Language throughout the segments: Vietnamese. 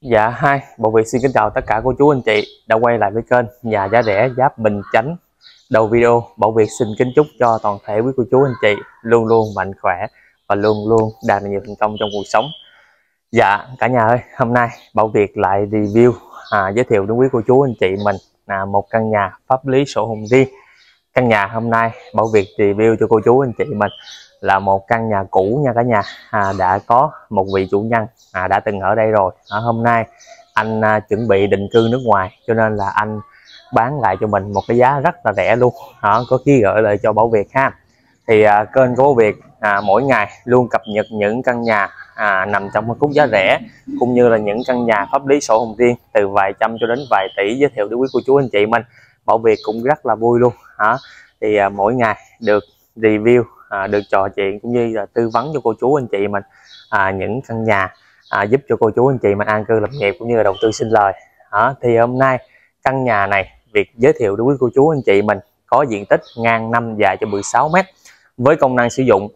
Dạ, Bảo Việt xin kính chào tất cả cô chú anh chị đã quay lại với kênh nhà giá rẻ Giáp Bình Chánh. Đầu video, Bảo Việt xin kính chúc cho toàn thể quý cô chú anh chị luôn luôn mạnh khỏe và luôn luôn đạt được nhiều thành công trong cuộc sống. Dạ, cả nhà ơi, hôm nay Bảo Việt lại review giới thiệu đến quý cô chú anh chị mình một căn nhà pháp lý sổ hồng riêng. Căn nhà hôm nay Bảo Việt review cho cô chú anh chị mình là một căn nhà cũ nha cả nhà, đã có một vị chủ nhân đã từng ở đây rồi. Hôm nay anh chuẩn bị định cư nước ngoài, cho nên là anh bán lại cho mình một cái giá rất là rẻ luôn. Có ký gửi lại cho Bảo Việt ha. Thì kênh của Bảo Việt mỗi ngày luôn cập nhật những căn nhà nằm trong phân khúc giá rẻ, cũng như là những căn nhà pháp lý sổ hồng riêng từ vài trăm cho đến vài tỷ giới thiệu đến quý cô chú anh chị mình. Bảo Việt cũng rất là vui luôn. Thì mỗi ngày được review, được trò chuyện cũng như là tư vấn cho cô chú anh chị mình những căn nhà giúp cho cô chú anh chị mình an cư lập nghiệp cũng như là đầu tư sinh lời. Thì hôm nay căn nhà này Việt giới thiệu đến quý cô chú anh chị mình có diện tích ngang 5 dài cho 16 m, với công năng sử dụng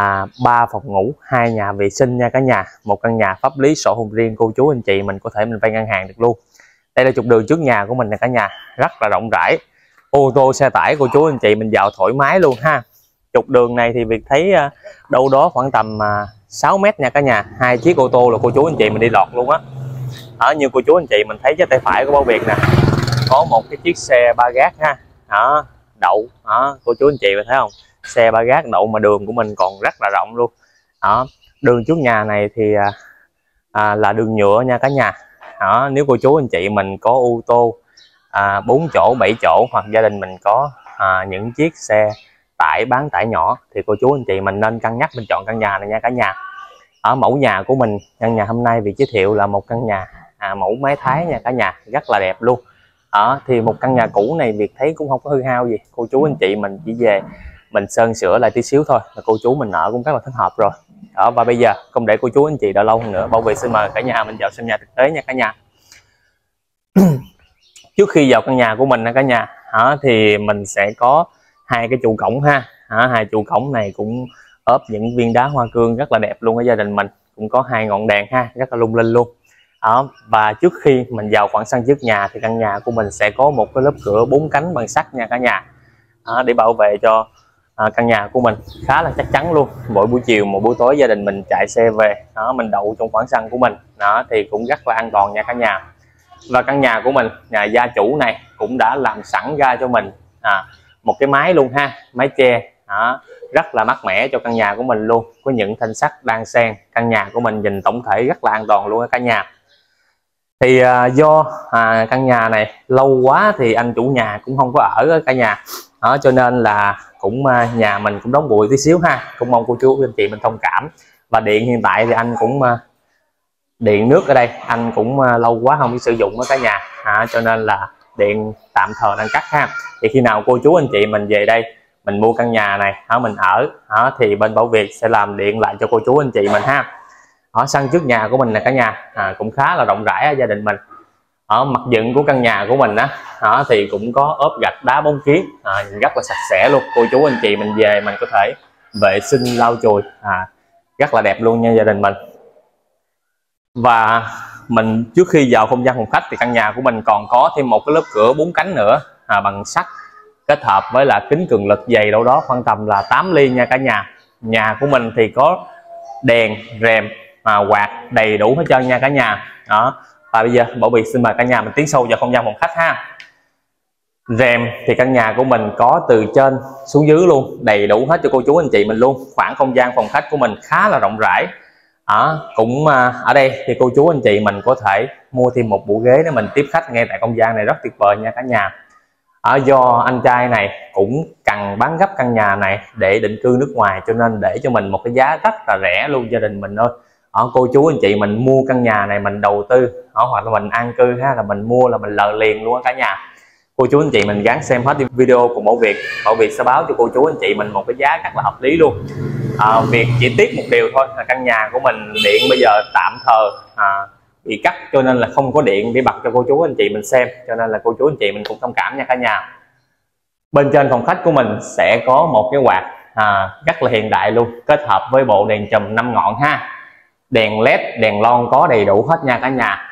3 phòng ngủ, 2 nhà vệ sinh nha cả nhà. Một căn nhà pháp lý sổ hồng riêng, cô chú anh chị mình có thể mình vay ngân hàng được luôn. Đây là trục đường trước nhà của mình nè cả nhà, rất là rộng rãi, ô tô xe tải cô chú anh chị mình vào thoải mái luôn ha. Trục đường này thì Việt thấy đâu đó khoảng tầm 6 m nha cả nhà. 2 chiếc ô tô là cô chú anh chị mình đi lọt luôn á. Như cô chú anh chị mình thấy trên tay phải của Bảo Việt nè, có một cái chiếc xe ba gác ha, đậu. Cô chú anh chị mình thấy không, xe ba gác đậu mà đường của mình còn rất là rộng luôn. Đường trước nhà này thì là đường nhựa nha cả nhà. Nếu cô chú anh chị mình có ô tô 4 chỗ 7 chỗ, hoặc gia đình mình có những chiếc xe tải bán tải nhỏ, thì cô chú anh chị mình nên cân nhắc mình chọn căn nhà này nha cả nhà. Ở mẫu nhà của mình, căn nhà hôm nay Việt giới thiệu là một căn nhà mẫu mái Thái nha cả nhà, rất là đẹp luôn. Thì một căn nhà cũ này Việt thấy cũng không có hư hao gì, cô chú anh chị mình chỉ về mình sơn sửa lại tí xíu thôi là cô chú mình ở cũng rất là thích hợp rồi. Và bây giờ không để cô chú anh chị đợi lâu hơn nữa, Bảo Việt xin mời cả nhà mình vào xem nhà thực tế nha cả nhà. Trước khi vào căn nhà của mình cả nhà, thì mình sẽ có hai cái trụ cổng ha. Hai trụ cổng này cũng ốp những viên đá hoa cương rất là đẹp luôn. Ở gia đình mình cũng có 2 ngọn đèn ha, rất là lung linh luôn. Và trước khi mình vào khoảng sân trước nhà thì căn nhà của mình sẽ có một cái lớp cửa 4 cánh bằng sắt nha cả nhà, để bảo vệ cho căn nhà của mình khá là chắc chắn luôn. Mỗi buổi chiều một buổi tối gia đình mình chạy xe về, mình đậu trong khoảng sân của mình thì cũng rất là an toàn nha cả nhà. Và căn nhà của mình, nhà gia chủ này cũng đã làm sẵn ra cho mình một cái mái luôn ha, mái che rất là mát mẻ cho căn nhà của mình luôn, có những thanh sắt đan xen. Căn nhà của mình nhìn tổng thể rất là an toàn luôn cả nhà. Thì do căn nhà này lâu quá thì anh chủ nhà cũng không có ở cả nhà, cho nên là cũng nhà mình cũng đóng bụi tí xíu ha, cũng mong cô chú anh chị mình thông cảm. Và điện hiện tại thì anh cũng điện nước ở đây anh cũng lâu quá không biết sử dụng ở cả nhà, cho nên là điện tạm thời đang cắt ha. Thì khi nào cô chú anh chị mình về đây mình mua căn nhà này mình ở thì bên Bảo Việt sẽ làm điện lại cho cô chú anh chị mình ha. Ở sân trước nhà của mình là cả nhà cũng khá là rộng rãi ở gia đình mình. Ở mặt dựng của căn nhà của mình thì cũng có ốp gạch đá bóng kiến, rất là sạch sẽ luôn. Cô chú anh chị mình về mình có thể vệ sinh lau chùi rất là đẹp luôn nha gia đình mình. Và mình trước khi vào không gian phòng khách thì căn nhà của mình còn có thêm một cái lớp cửa 4 cánh nữa bằng sắt, kết hợp với là kính cường lực dày đâu đó khoảng tầm là 8 ly nha cả nhà. Nhà của mình thì có đèn rèm quạt đầy đủ hết trơn nha cả nhà. Và bây giờ Bảo Việt xin mời cả nhà mình tiến sâu vào không gian phòng khách ha. Rèm thì căn nhà của mình có từ trên xuống dưới luôn, đầy đủ hết cho cô chú anh chị mình luôn. Khoảng không gian phòng khách của mình khá là rộng rãi. Cũng ở đây thì cô chú anh chị mình có thể mua thêm một bộ ghế để mình tiếp khách ngay tại không gian này, rất tuyệt vời nha cả nhà. Do anh trai này cũng cần bán gấp căn nhà này để định cư nước ngoài, cho nên để cho mình một cái giá rất là rẻ luôn gia đình mình ơi. Cô chú anh chị mình mua căn nhà này mình đầu tư hoặc là mình an cư ha, là mình mua là mình lời liền luôn cả nhà. Cô chú anh chị mình gắng xem hết video của Bảo Việt. Bảo Việt sẽ báo cho cô chú anh chị mình một cái giá rất là hợp lý luôn. Việc chỉ tiếc một điều thôi là căn nhà của mình điện bây giờ tạm thời bị cắt, cho nên là không có điện để bật cho cô chú anh chị mình xem, cho nên là cô chú anh chị mình cũng thông cảm nha cả nhà. Bên trên phòng khách của mình sẽ có một cái quạt rất là hiện đại luôn, kết hợp với bộ đèn chùm 5 ngọn ha. Đèn led đèn lon có đầy đủ hết nha cả nhà.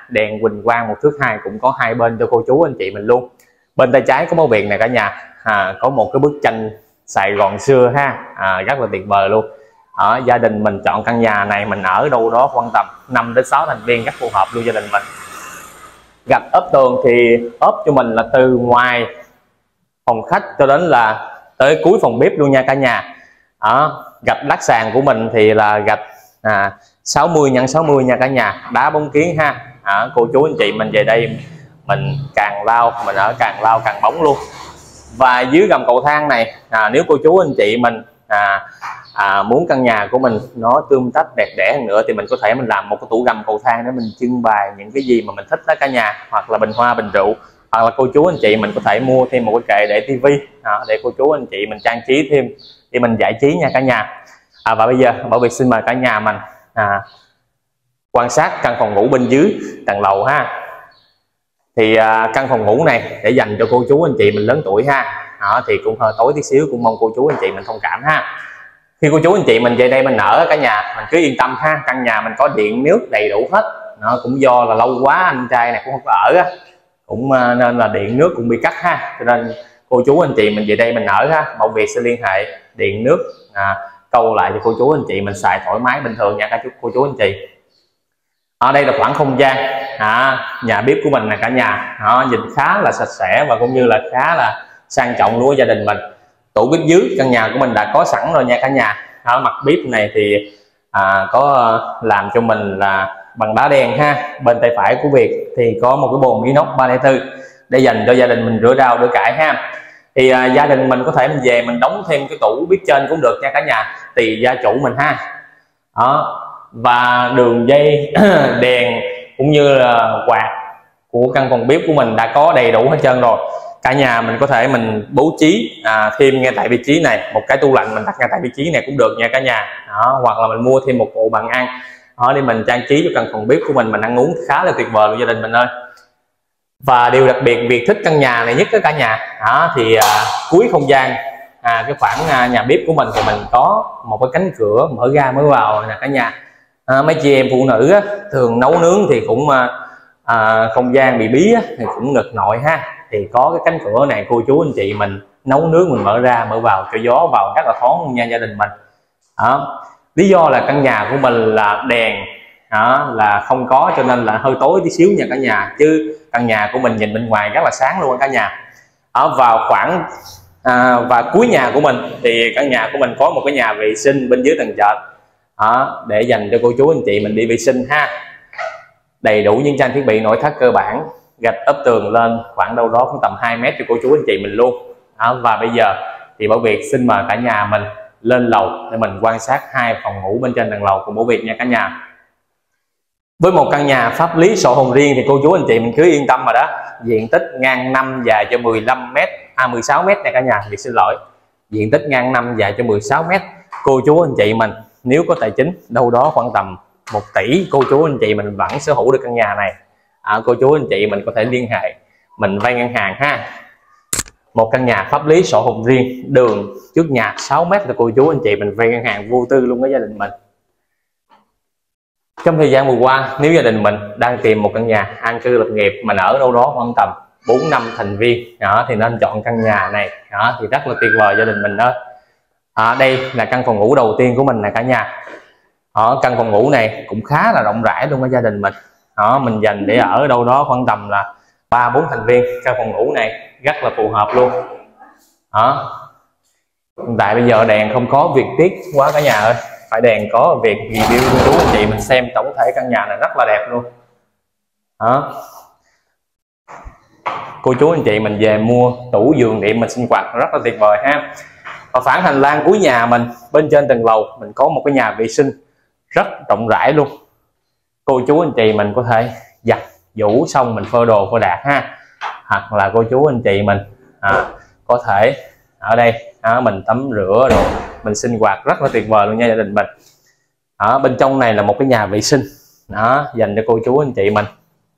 đèn huỳnh quang 1,2 thước cũng có hai bên cho cô chú anh chị mình luôn. Bên tay trái có Bảo Việt nè cả nhà, có một cái bức tranh Sài Gòn xưa ha, rất là tuyệt vời luôn. Ở gia đình mình chọn căn nhà này mình ở đâu đó khoảng tầm 5 đến 6 thành viên, rất phù hợp luôn gia đình mình. Gạch ốp tường thì ốp cho mình là từ ngoài phòng khách cho đến là tới cuối phòng bếp luôn nha cả nhà. Gạch lát sàn của mình thì là gạch 60 x 60 nha cả nhà, đá bóng kiến ha. Cô chú anh chị mình về đây mình càng lao, mình ở càng lao càng bóng luôn. Và dưới gầm cầu thang này, nếu cô chú anh chị mình muốn căn nhà của mình nó tươm tất đẹp đẽ hơn nữa thì mình có thể mình làm một cái tủ gầm cầu thang để mình trưng bày những cái gì mà mình thích đó cả nhà, hoặc là bình hoa bình rượu, hoặc là cô chú anh chị mình có thể mua thêm một cái kệ để tivi để cô chú anh chị mình trang trí thêm để mình giải trí nha cả nhà. Và bây giờ Bảo Việt xin mời cả nhà mình quan sát căn phòng ngủ bên dưới tầng lầu ha. Thì căn phòng ngủ này để dành cho cô chú anh chị mình lớn tuổi ha, thì cũng hơi tối tí xíu, cũng mong cô chú anh chị mình thông cảm ha. Khi cô chú anh chị mình về đây mình ở cả nhà mình cứ yên tâm ha, căn nhà mình có điện nước đầy đủ hết. Cũng do là lâu quá anh trai này cũng không có ở á, cũng nên là điện nước cũng bị cắt ha, cho nên cô chú anh chị mình về đây mình ở ha, Bảo Việt sẽ liên hệ điện nước câu lại cho cô chú anh chị mình xài thoải mái bình thường nha cô chú anh chị. Ở đây là khoảng không gian nhà bếp của mình nè cả nhà, nhìn khá là sạch sẽ và cũng như là khá là sang trọng luôn gia đình mình. Tủ bếp dưới căn nhà của mình đã có sẵn rồi nha cả nhà. Mặt bếp này thì có làm cho mình là bằng đá đen ha. Bên tay phải của Việt thì có một cái bồn inox 304 để dành cho gia đình mình rửa rau rửa cải ha. Thì gia đình mình có thể mình về mình đóng thêm cái tủ bếp trên cũng được nha cả nhà, tùy gia chủ mình ha. Và đường dây đèn cũng như là quạt của căn phòng bếp của mình đã có đầy đủ hết trơn rồi. Cả nhà mình có thể mình bố trí thêm ngay tại vị trí này một cái tủ lạnh, mình đặt ngay tại vị trí này cũng được nha cả nhà. Hoặc là mình mua thêm một bộ bàn ăn để mình trang trí cho căn phòng bếp của mình ăn uống khá là tuyệt vời luôn gia đình mình ơi. Và điều đặc biệt Việt thích căn nhà này nhất đó cả nhà, thì cuối không gian cái khoảng nhà bếp của mình thì mình có một cái cánh cửa mở ra mới vào nè cả nhà. Mấy chị em phụ nữ thường nấu nướng thì cũng không gian bị bí thì cũng ngực nội ha, thì có cái cánh cửa này cô chú anh chị mình nấu nướng mình mở ra mở vào cho gió vào rất là thoáng luôn nha gia đình mình. Lý do là căn nhà của mình là đèn là không có, cho nên là hơi tối tí xíu nha cả nhà, chứ căn nhà của mình nhìn bên ngoài rất là sáng luôn cả nhà. Vào khoảng và cuối nhà của mình thì căn nhà của mình có một cái nhà vệ sinh bên dưới tầng trệt để dành cho cô chú anh chị mình đi vệ sinh ha. Đầy đủ những trang thiết bị nội thất cơ bản, gạch ốp tường lên khoảng đâu đó cũng tầm 2 mét cho cô chú anh chị mình luôn. Và bây giờ thì Bảo Việt xin mời cả nhà mình lên lầu để mình quan sát hai phòng ngủ bên trên tầng lầu của Bảo Việt nha cả nhà. Với một căn nhà pháp lý sổ hồng riêng thì cô chú anh chị mình cứ yên tâm rồi đó. Diện tích ngang 5 dài cho 15 m, 16 m nha cả nhà, Việt xin lỗi. Diện tích ngang 5 dài cho 16 m. Cô chú anh chị mình nếu có tài chính đâu đó khoảng tầm 1 tỷ, cô chú anh chị mình vẫn sở hữu được căn nhà này. Cô chú anh chị mình có thể liên hệ mình vay ngân hàng ha. Một căn nhà pháp lý sổ hồng riêng, đường trước nhà 6 m là cô chú anh chị mình vay ngân hàng vô tư luôn với gia đình mình. Trong thời gian vừa qua, nếu gia đình mình đang tìm một căn nhà an cư lập nghiệp mình ở đâu đó khoảng tầm 4-5 thành viên thì nên chọn căn nhà này thì rất là tuyệt vời gia đình mình đó. Đây là căn phòng ngủ đầu tiên của mình nè cả nhà. Căn phòng ngủ này cũng khá là rộng rãi luôn với gia đình mình. Mình dành để ở đâu đó khoảng tầm là 3-4 thành viên. Căn phòng ngủ này rất là phù hợp luôn. Hiện tại bây giờ đèn không có, Việt tiếc quá cả nhà ơi, phải đèn có Việt review cô chú anh chị mình xem tổng thể căn nhà này rất là đẹp luôn. Cô chú anh chị mình về mua tủ giường điện mình sinh hoạt rất là tuyệt vời ha. Và phản hành lang cuối nhà mình bên trên tầng lầu mình có một cái nhà vệ sinh rất rộng rãi luôn. Cô chú anh chị mình có thể giặt giũ xong mình phơi đồ phơi đạc ha, hoặc là cô chú anh chị mình có thể ở đây mình tắm rửa rồi mình sinh hoạt rất là tuyệt vời luôn nha gia đình mình. Bên trong này là một cái nhà vệ sinh dành cho cô chú anh chị mình,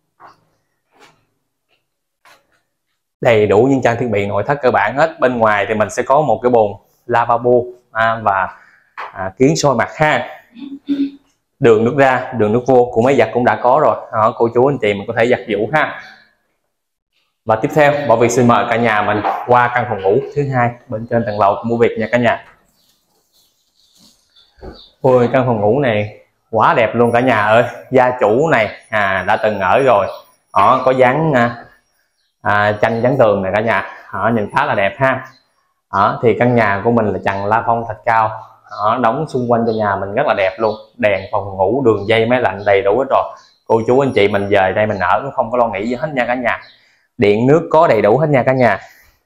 đầy đủ những trang thiết bị nội thất cơ bản hết. Bên ngoài thì mình sẽ có một cái bồn lavabo và kiến soi mặt ha. Đường nước ra, đường nước vô của máy giặt cũng đã có rồi đó, cô chú anh chị mình có thể giặt giũ ha. Và tiếp theo Bảo Việt xin mời cả nhà mình qua căn phòng ngủ thứ hai bên trên tầng lầu của Bảo Việt nha cả nhà. Ôi, căn phòng ngủ này quá đẹp luôn cả nhà ơi. Gia chủ này đã từng ở rồi đó, có dán tranh dán tường này cả nhà đó, nhìn khá là đẹp ha. Đó, thì căn nhà của mình là trần la phong thạch cao đó, đóng xung quanh cho nhà mình rất là đẹp luôn, đèn phòng ngủ, đường dây, máy lạnh đầy đủ hết rồi. Cô chú anh chị mình về đây mình ở cũng không có lo nghĩ gì hết nha cả nhà. Điện nước có đầy đủ hết nha cả nhà.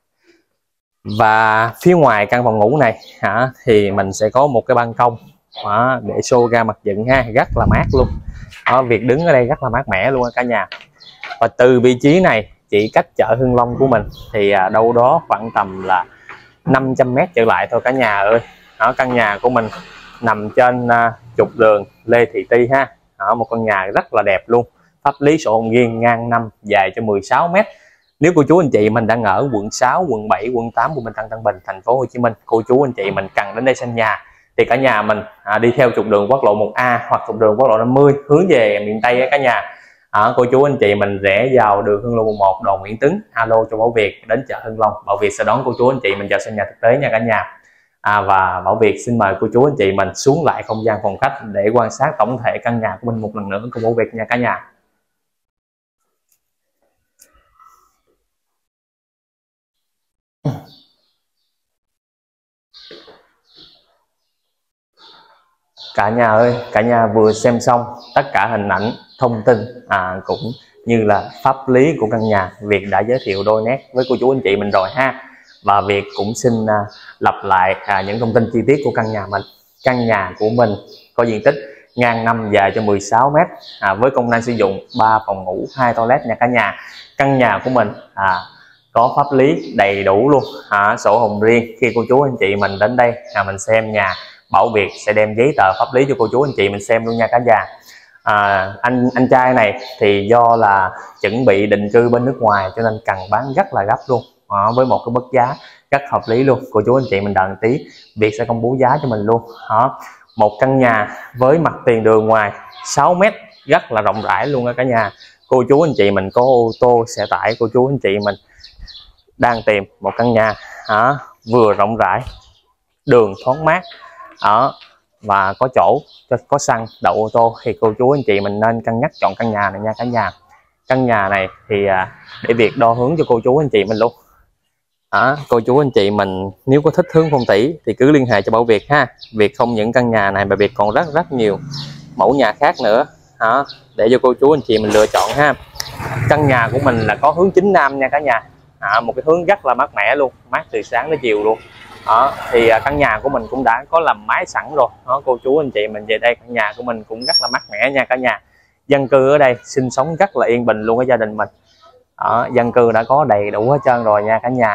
Và phía ngoài căn phòng ngủ này thì mình sẽ có một cái ban công để show ra mặt dựng ha, rất là mát luôn đó, việc đứng ở đây rất là mát mẻ luôn cả nhà. Và từ vị trí này chỉ cách chợ Hưng Long của mình thì đâu đó khoảng tầm là 500m trở lại thôi cả nhà ơi. Ở căn nhà của mình nằm trên trục đường Lê Thị Ti ha. Ở một căn nhà rất là đẹp luôn, pháp lý sổ hồng riêng, ngang 5, dài cho 16m. Nếu cô chú anh chị mình đang ở quận 6, quận 7, quận 8, quận Bình Tân, Tân Bình, thành phố Hồ Chí Minh, cô chú anh chị mình cần đến đây xem nhà thì cả nhà mình đi theo trục đường quốc lộ 1A hoặc trục đường quốc lộ 50 hướng về miền Tây cả nhà. Cô chú anh chị mình rẽ vào đường Hưng Long 11 Đồn Nguyễn Tứng, alo cho Bảo Việt đến chợ Hưng Long. Bảo Việt sẽ đón cô chú anh chị mình vào xem nhà thực tế nha cả nhà. Và Bảo Việt xin mời cô chú anh chị mình xuống lại không gian phòng khách để quan sát tổng thể căn nhà của mình một lần nữa của Bảo Việt nha cả nhà. Cả nhà ơi, cả nhà vừa xem xong tất cả hình ảnh, thông tin cũng như là pháp lý của căn nhà, Việt đã giới thiệu đôi nét với cô chú anh chị mình rồi ha. Và Việt cũng xin lặp lại những thông tin chi tiết của căn nhà mình. Căn nhà của mình có diện tích ngang 5, dài cho 16m, với công năng sử dụng 3 phòng ngủ, 2 toilet nha cả nhà. Căn nhà của mình có pháp lý đầy đủ luôn, sổ hồng riêng. Khi cô chú anh chị mình đến đây mình xem nhà, Bảo Việt sẽ đem giấy tờ pháp lý cho cô chú anh chị mình xem luôn nha cả nhà. Anh trai này thì do là chuẩn bị định cư bên nước ngoài cho nên cần bán rất là gấp luôn, với một cái mức giá rất hợp lý luôn. Cô chú anh chị mình đợi một tí, Việt sẽ công bố giá cho mình luôn. Một căn nhà với mặt tiền đường ngoài 6m, rất là rộng rãi luôn cả nhà. Cô chú anh chị mình có ô tô, xe tải, cô chú anh chị mình đang tìm một căn nhà vừa rộng rãi, đường thoáng mát và có chỗ có xăng đậu ô tô thì cô chú anh chị mình nên cân nhắc chọn căn nhà này nha cả nhà. Căn nhà này thì để Việt đo hướng cho cô chú anh chị mình luôn. Cô chú anh chị mình nếu có thích hướng phong thủy thì cứ liên hệ cho Bảo Việt ha. Việt không những căn nhà này mà Việt còn rất nhiều mẫu nhà khác nữa để cho cô chú anh chị mình lựa chọn ha. Căn nhà của mình là có hướng chính nam nha cả nhà, một cái hướng rất là mát mẻ luôn, mát từ sáng đến chiều luôn. Thì căn nhà của mình cũng đã có làm mái sẵn rồi cô chú anh chị mình về đây căn nhà của mình cũng rất là mát mẻ nha cả nhà. Dân cư ở đây sinh sống rất là yên bình luôn với gia đình mình. Dân cư đã có đầy đủ hết trơn rồi nha cả nhà.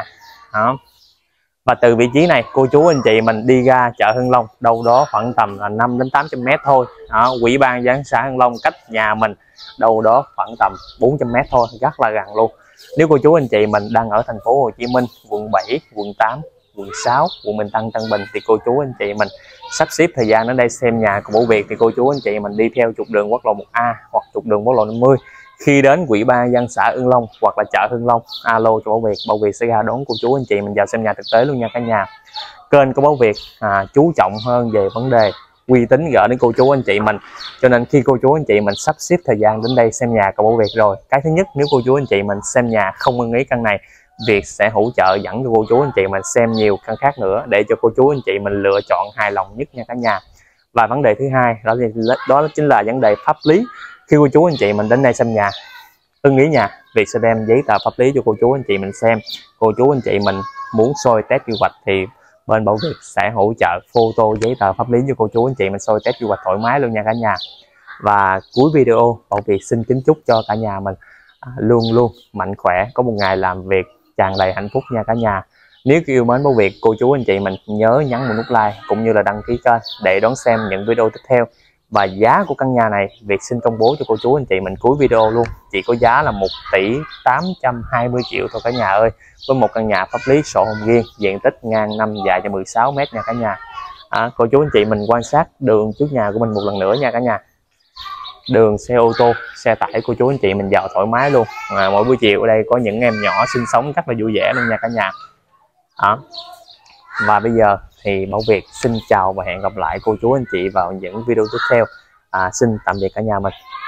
Và từ vị trí này cô chú anh chị mình đi ra chợ Hưng Long đâu đó khoảng tầm là 5 đến 800m thôi. Ủy ban dân xã Hưng Long cách nhà mình đâu đó khoảng tầm 400m thôi, rất là gần luôn. Nếu cô chú anh chị mình đang ở thành phố Hồ Chí Minh, quận 7, quận 8, quận 6, quận Bình Tân, Tân Bình thì cô chú anh chị mình sắp xếp thời gian đến đây xem nhà của Bảo Việt thì cô chú anh chị mình đi theo trục đường quốc lộ 1A hoặc trục đường quốc lộ 50. Khi đến Ủy ban dân xã Hưng Long hoặc là chợ Hưng Long, alo cho Bảo Việt sẽ ra đón cô chú anh chị mình vào xem nhà thực tế luôn nha cả nhà. Kênh của Bảo Việt chú trọng hơn về vấn đề uy tín gửi đến cô chú anh chị mình, cho nên khi cô chú anh chị mình sắp xếp thời gian đến đây xem nhà của Bảo Việt rồi, cái thứ nhất, nếu cô chú anh chị mình xem nhà không ưng ý căn này, Việt sẽ hỗ trợ dẫn cho cô chú anh chị mình xem nhiều căn khác nữa để cho cô chú anh chị mình lựa chọn hài lòng nhất nha cả nhà. Và vấn đề thứ hai đó chính là vấn đề pháp lý. Khi cô chú anh chị mình đến đây xem nhà ưng ý nhà, Việt sẽ đem giấy tờ pháp lý cho cô chú anh chị mình xem. Cô chú anh chị mình muốn soi test quy hoạch thì bên Bảo Việt sẽ hỗ trợ photo giấy tờ pháp lý cho cô chú anh chị mình soi test quy hoạch thoải mái luôn nha cả nhà. Và cuối video Bảo Việt xin kính chúc cho cả nhà mình luôn luôn mạnh khỏe, có một ngày làm việc tràn đầy hạnh phúc nha cả nhà. Nếu yêu mến Bảo Việt, cô chú anh chị mình nhớ nhấn một nút like cũng như là đăng ký kênh để đón xem những video tiếp theo. Và giá của căn nhà này Việt xin công bố cho cô chú anh chị mình cuối video luôn, chỉ có giá là 1 tỷ 820 triệu thôi cả nhà ơi, với một căn nhà pháp lý sổ hồng riêng, diện tích ngang 5, dài cho 16m nha cả nhà. Cô chú anh chị mình quan sát đường trước nhà của mình một lần nữa nha cả nhà. đường xe ô tô, xe tải cô chú anh chị mình vào thoải mái luôn. Mỗi buổi chiều ở đây có những em nhỏ sinh sống rất là vui vẻ luôn nha cả nhà. Đó. Và bây giờ thì Bảo Việt xin chào và hẹn gặp lại cô chú anh chị vào những video tiếp theo. Xin tạm biệt cả nhà mình.